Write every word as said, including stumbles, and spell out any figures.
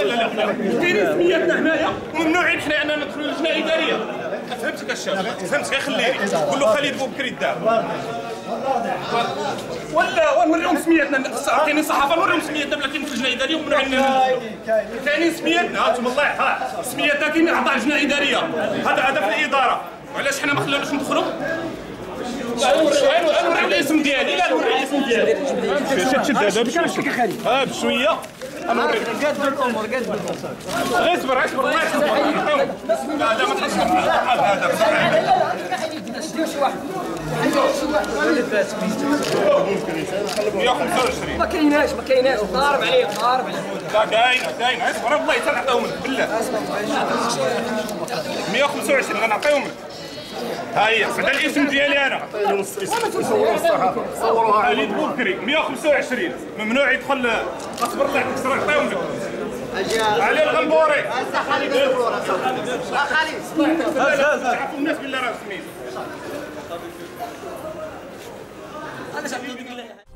لا لا لا كاينين سمياتنا هنايا وممنوعين حنا اننا ندخلوا لجنه اداريه. فهمتك الشاب فهمتك خليني قول له خليل بوبكري دار ولا ونوريهم سمياتنا. عطيني الصحافه نوريهم سمياتنا بلا كاين في لجنه اداريه وممنوعين. كاينين سمياتنا هانتوما الله يحفظ سمياتنا كاينين اعضاء لجنه اداريه. هذا هذا في الاداره. وعلاش حنا ما خلاناش ندخلوا؟ نوري الاسم ديالي. لا نوري الاسم ديالي. شد شد هذا بشويه اه بشويه. قد الامور قد الامور. غير اصبر اصبر الله يحفظك. لا لا ما تخافش هذا مية وخمسة وعشرين. ما كايناش ما كايناش ضارب عليه ضارب عليه. لا كاينه كاينه اصبر والله حتى نعطيهم لك بالله. مية وخمسة وعشرين غنعطيهم لك. ها هي بعد الاسم ديالي انا. صوروا الصحافه صوروها علي بوبكري مية وخمسة وعشرين ممنوع يدخل. اصبر الله يحفظك نعطيهم لك. علي الغنبوري. هسه خليل الغنبوري. خليل. تعرفوا الناس بالله راه سميت. هذا شعب